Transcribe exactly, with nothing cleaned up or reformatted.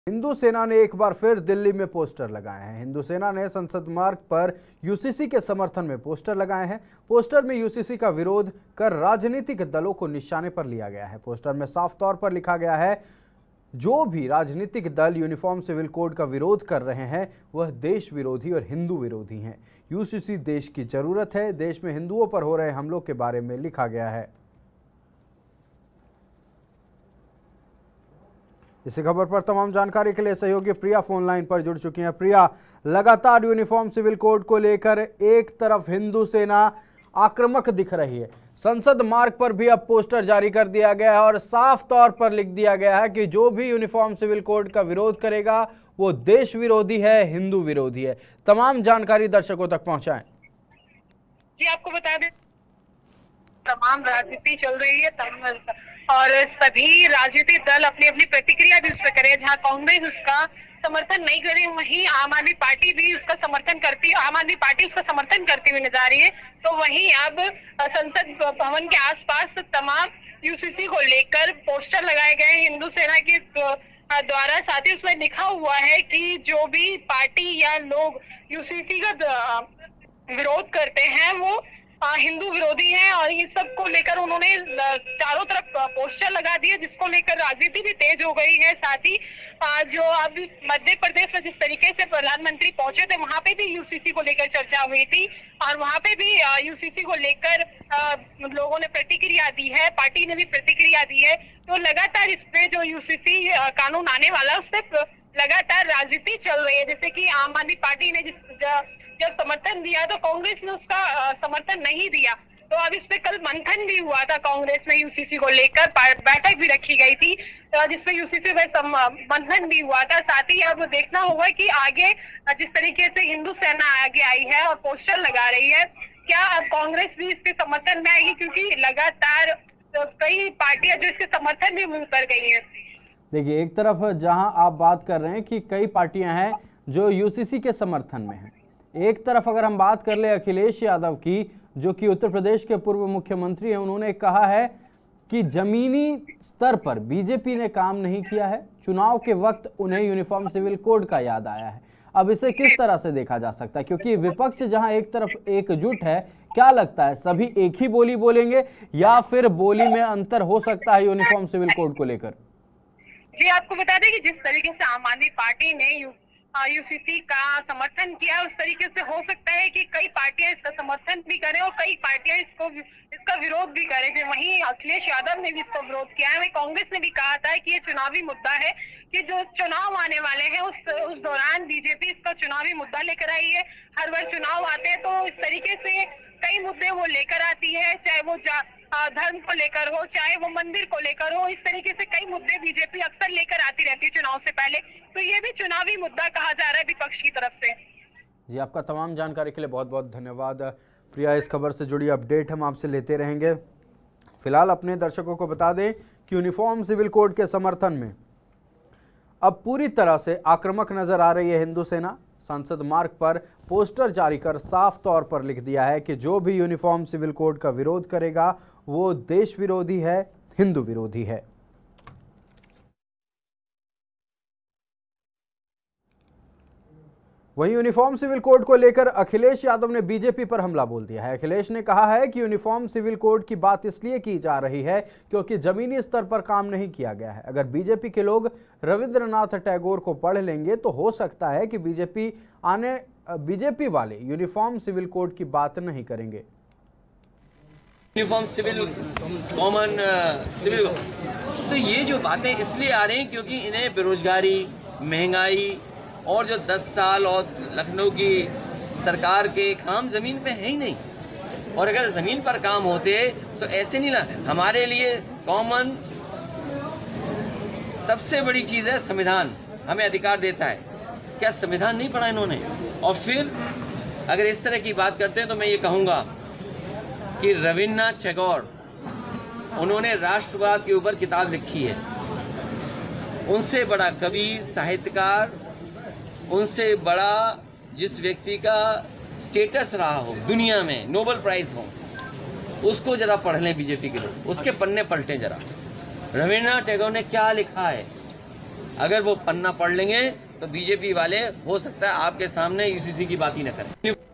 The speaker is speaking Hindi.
हिंदू सेना ने एक बार फिर दिल्ली में पोस्टर लगाए हैं। हिंदू सेना ने संसद मार्ग पर यूसीसी के समर्थन में पोस्टर लगाए हैं। पोस्टर में यूसीसी का विरोध कर राजनीतिक दलों को निशाने पर लिया गया है। पोस्टर में साफ तौर पर लिखा गया है, जो भी राजनीतिक दल यूनिफॉर्म सिविल कोड का विरोध कर रहे हैं वह देश विरोधी और हिंदू विरोधी हैं। यूसीसी देश की जरूरत है। देश में हिंदुओं पर हो रहे हमलों के बारे में लिखा गया है। इसी खबर पर तमाम जानकारी के लिए सहयोगी प्रिया फोन लाइन पर जुड़ चुकी हैं। प्रिया, लगातार यूनिफॉर्म सिविल कोड को लेकर एक तरफ हिंदू सेना आक्रामक दिख रही है, संसद मार्ग पर भी अब पोस्टर जारी कर दिया गया है और साफ तौर पर लिख दिया गया है कि जो भी यूनिफॉर्म सिविल कोड का विरोध करेगा वो देश विरोधी है, हिंदू विरोधी है। तमाम जानकारी दर्शकों तक पहुंचाएं। जी, आपको बता दें तमाम राजनीति चल रही है और सभी राजनीतिक दल अपनी अपनी प्रतिक्रिया भी उस पर करे। जहां कांग्रेस उसका समर्थन नहीं करे, वहीं आम आदमी पार्टी भी उसका समर्थन करती है आम आदमी पार्टी उसका समर्थन करती हुई नजर आ रही है। तो वहीं अब संसद भवन के आसपास तमाम यूसीसी को लेकर पोस्टर लगाए गए हिंदू सेना के द्वारा। साथ ही उसमें लिखा हुआ है कि जो भी पार्टी या लोग यूसीसी का विरोध करते हैं वो हिंदू विरोधी हैं। और ये सब को लेकर उन्होंने चारों तरफ पोस्टर लगा दिए, जिसको लेकर राजनीति भी तेज हो गई है। साथ ही जो अब मध्य प्रदेश में जिस तरीके से प्रधानमंत्री पहुंचे थे, वहां पे भी यूसीसी को लेकर चर्चा हुई थी और वहां पे भी यूसीसी को लेकर लोगों ने प्रतिक्रिया दी है, पार्टी ने भी प्रतिक्रिया दी है। तो लगातार इस पे जो यूसीसी कानून आने वाला उस पर लगातार राजनीति चल रही है। जैसे कि आम आदमी पार्टी ने जिस जब समर्थन दिया तो कांग्रेस ने उसका समर्थन नहीं दिया। तो अब इस पे कल मंथन भी हुआ था कांग्रेस में यूसीसी को लेकर, बैठक भी रखी गई थी जिसपे यूसीसी में मंथन भी हुआ था। साथ ही अब देखना होगा कि आगे जिस तरीके से हिंदू सेना आगे आई है और पोस्टर लगा रही है, क्या अब कांग्रेस भी इसके समर्थन में आएगी, क्योंकि लगातार कई पार्टियां जो इसके समर्थन में उतर गई है। देखिए, एक तरफ जहां आप बात कर रहे हैं कि कई पार्टियां हैं जो यूसीसी के समर्थन में हैं, एक तरफ अगर हम बात कर ले अखिलेश यादव की, जो कि उत्तर प्रदेश के पूर्व मुख्यमंत्री हैं, उन्होंने कहा है कि जमीनी स्तर पर बीजेपी ने काम नहीं किया है, चुनाव के वक्त उन्हें यूनिफॉर्म सिविल कोड का याद आया है। अब इसे किस तरह से देखा जा सकता है, क्योंकि विपक्ष जहां एक तरफ एकजुट है, क्या लगता है सभी एक ही बोली बोलेंगे या फिर बोली में अंतर हो सकता है यूनिफॉर्म सिविल कोड को लेकर? जी, आपको बता दें कि जिस तरीके से आम आदमी पार्टी ने यूसीसी का समर्थन किया, उस तरीके से हो सकता है कि कई पार्टियां इसका समर्थन भी करें और कई पार्टियां इसको इसका विरोध भी करें। वहीं अखिलेश यादव ने भी इसको विरोध किया है। वहीं कांग्रेस ने भी कहा था कि ये चुनावी मुद्दा है, कि जो चुनाव आने वाले हैं उस उस दौरान बीजेपी इसका चुनावी मुद्दा लेकर आई है। हर बार चुनाव आते हैं तो इस तरीके से कई मुद्दे वो लेकर आती है, चाहे वो धर्म को लेकर हो, चाहे वो मंदिर को लेकर हो। इस तरीके से कई मुद्दे बीजेपी अक्सर लेकर आती रहती है चुनाव से पहले। तो ये भी चुनावी मुद्दा कहा जा रहा है विपक्ष की तरफ से। जी, आपका तमाम जानकारी के लिए बहुत बहुत धन्यवाद प्रिया। इस खबर से जुड़ी अपडेट हम आपसे लेते रहेंगे। फिलहाल अपने दर्शकों को बता दें कि यूनिफॉर्म सिविल कोड के समर्थन में अब पूरी तरह से आक्रामक नजर आ रही है हिंदू सेना। संसद मार्ग पर पोस्टर जारी कर साफ तौर पर लिख दिया है कि जो भी यूनिफॉर्म सिविल कोड का विरोध करेगा वो देश विरोधी है, हिंदू विरोधी है। वहीं यूनिफॉर्म सिविल कोड को लेकर अखिलेश यादव ने बीजेपी पर हमला बोल दिया है। अखिलेश ने कहा है कि यूनिफॉर्म सिविल कोड की बात इसलिए की जा रही है क्योंकि जमीनी स्तर पर काम नहीं किया गया है। अगर बीजेपी के लोग रविंद्रनाथ टैगोर को पढ़ लेंगे तो हो सकता है कि बीजेपी आने बीजेपी वाले यूनिफॉर्म सिविल कोड की बात नहीं करेंगे। यूनिफॉर्म सिविल कॉमन सिविल, तो ये जो बातें इसलिए आ रही हैं क्योंकि इन्हें बेरोजगारी, महंगाई और जो दस साल और लखनऊ की सरकार के काम ज़मीन पे है ही नहीं। और अगर ज़मीन पर काम होते तो ऐसे नहीं ना। हमारे लिए कॉमन सबसे बड़ी चीज़ है संविधान, हमें अधिकार देता है। क्या संविधान नहीं पढ़ा इन्होंने? और फिर अगर इस तरह की बात करते हैं तो मैं ये कहूँगा कि रविन्द्रनाथ टैगोर, उन्होंने राष्ट्रवाद के ऊपर किताब लिखी है। उनसे बड़ा कवि, साहित्यकार, उनसे बड़ा जिस व्यक्ति का स्टेटस रहा हो दुनिया में, नोबेल प्राइज हो, उसको जरा पढ़ लें बीजेपी के लोग, उसके पन्ने पलटें जरा। रविन्द्रनाथ टैगोर ने क्या लिखा है, अगर वो पन्ना पढ़ लेंगे तो बीजेपी वाले हो सकता है आपके सामने यूसीसी की बात ही न करें।